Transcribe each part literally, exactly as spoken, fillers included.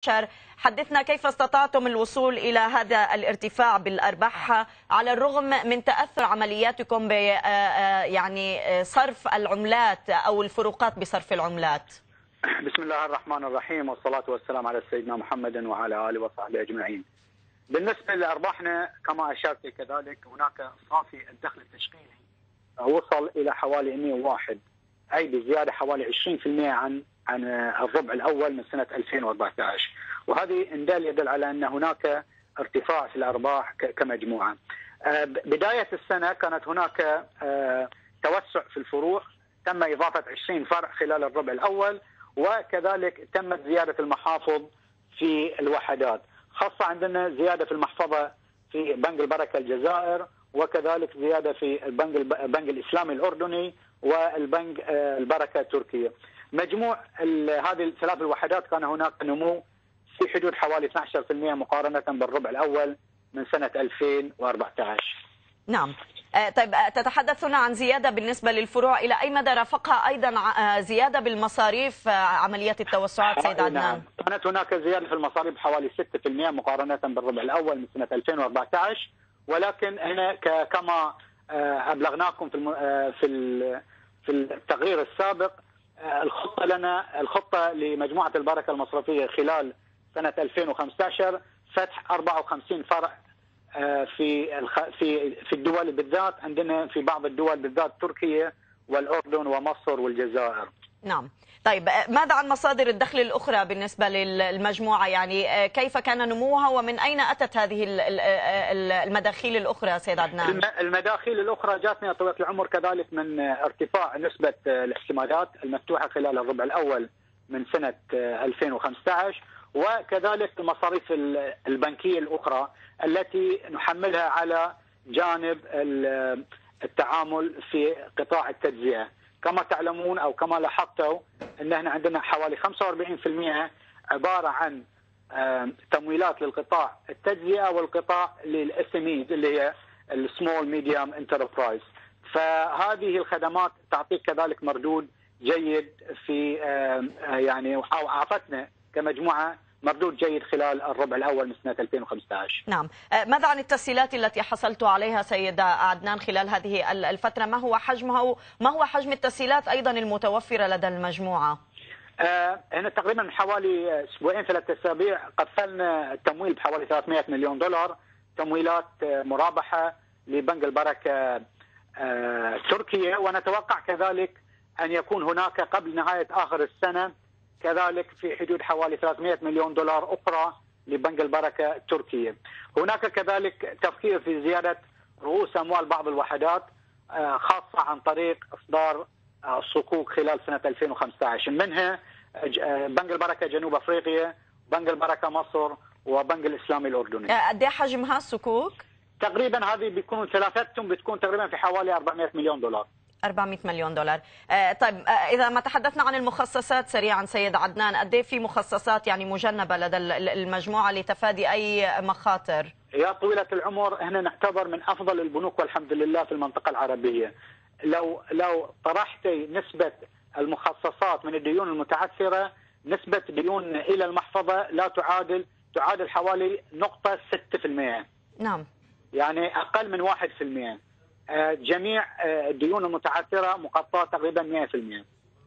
حدثنا كيف استطعتم الوصول إلى هذا الارتفاع بالأرباح على الرغم من تأثر عملياتكم ب يعني صرف العملات أو الفروقات بصرف العملات؟ بسم الله الرحمن الرحيم، والصلاة والسلام على سيدنا محمد وعلى آله وصحبه أجمعين. بالنسبة لأرباحنا كما أشرت كذلك، هناك صافي الدخل التشغيلي وصل إلى حوالي مئة وواحد، أي بزيادة حوالي عشرين بالمئة عن عن الربع الأول من سنة ألفين وأربعة عشر، وهذه إن دل يدل على أن هناك ارتفاع في الأرباح كمجموعة. بداية السنة كانت هناك توسع في الفروع، تم إضافة عشرين فرع خلال الربع الأول، وكذلك تمت زيادة المحافظ في الوحدات، خاصة عندنا زيادة في المحفظة في بنك البركة الجزائر، وكذلك زيادة في البنك البنك الإسلامي الأردني والبنك البركة تركيا. مجموع هذه الثلاث الوحدات كان هناك نمو في حدود حوالي اثني عشر بالمئة مقارنة بالربع الأول من سنة ألفين وأربعة عشر. نعم. طيب تتحدث هنا عن زيادة بالنسبة للفروع، إلى أي مدى رافقها أيضا زيادة بالمصاريف عملية التوسعات سيد عدنان؟ نعم. كانت هناك زيادة في المصاريف حوالي ستة بالمئة مقارنة بالربع الأول من سنة ألفين وأربعة عشر، ولكن هنا كما أبلغناكم في في في التقرير السابق، الخطة لنا الخطة لمجموعة البركة المصرفية خلال سنة ألفين وخمسة عشر فتح أربعة وخمسين فرع في في في الدول بالذات، عندنا في بعض الدول بالذات تركيا والأردن ومصر والجزائر. نعم. طيب ماذا عن مصادر الدخل الأخرى بالنسبة للمجموعة؟ يعني كيف كان نموها ومن أين أتت هذه المداخيل الأخرى سيد عدنان؟ المداخيل الأخرى جاتنا طويلة العمر كذلك من ارتفاع نسبة الاحتمالات المفتوحة خلال الربع الأول من سنة ألفين وخمسة عشر، وكذلك المصاريف البنكية الأخرى التي نحملها على جانب التعامل في قطاع التجزئة. كما تعلمون أو كما لاحظتوا أن احنا عندنا حوالي خمسة وأربعين بالمئة عبارة عن تمويلات للقطاع التجزئة والقطاع للإس إم إي اللي هي السمول ميديوم انتربرايز، فهذه الخدمات تعطيك كذلك مردود جيد في يعني أو أعطتنا كمجموعة مردود جيد خلال الربع الأول من سنة ألفين وخمسة عشر. نعم. ماذا عن التسهيلات التي حصلت عليها سيد عدنان خلال هذه الفترة؟ ما هو حجمها وما هو حجم التسهيلات أيضا المتوفرة لدى المجموعة؟ آه هنا تقريبا من حوالي أسبوعين ثلاث أسابيع قفلنا التمويل بحوالي ثلاثمئة مليون دولار تمويلات مرابحة لبنك البركة آه تركيا، ونتوقع كذلك أن يكون هناك قبل نهاية آخر السنة كذلك في حدود حوالي ثلاثمئة مليون دولار أخرى لبنك البركة تركيا. هناك كذلك تفكير في زيادة رؤوس أموال بعض الوحدات خاصة عن طريق إصدار صكوك خلال سنة ألفين وخمسة عشر، منها بنك البركة جنوب أفريقيا، بنك البركة مصر، وبنك الإسلامي الأردني. قد ايه حجمها الصكوك؟ تقريبا هذه بيكونوا ثلاثتهم بتكون تقريبا في حوالي أربعمئة مليون دولار. أربعمئة مليون دولار. آه طيب آه إذا ما تحدثنا عن المخصصات سريعا سيد عدنان، قد ايه في مخصصات يعني مجنبة لدى المجموعة لتفادي أي مخاطر؟ يا طويلة العمر، احنا نعتبر من أفضل البنوك والحمد لله في المنطقة العربية. لو لو طرحتي نسبة المخصصات من الديون المتعثرة، نسبة ديون إلى المحفظة لا تعادل تعادل حوالي نقطة ستة بالمئة. نعم. يعني أقل من واحد بالمئة. جميع الديون المتعثرة مغطاة تقريبا مئة بالمئة.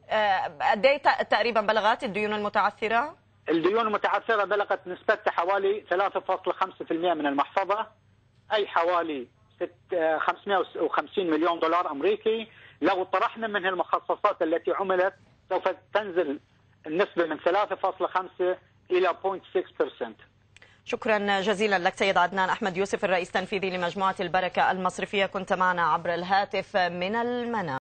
قد ايه تقريبا بلغت الديون المتعثرة؟ الديون المتعثرة بلغت نسبتها حوالي ثلاثة فاصلة خمسة بالمئة من المحفظة، أي حوالي خمسمئة وخمسين مليون دولار أمريكي. لو طرحنا منها المخصصات التي عملت سوف تنزل النسبة من ثلاثة فاصلة خمسة إلى صفر فاصلة ستة بالمئة. شكرا جزيلا لك سيد عدنان أحمد يوسف، الرئيس التنفيذي لمجموعة البركة المصرفية، كنت معنا عبر الهاتف من المنام.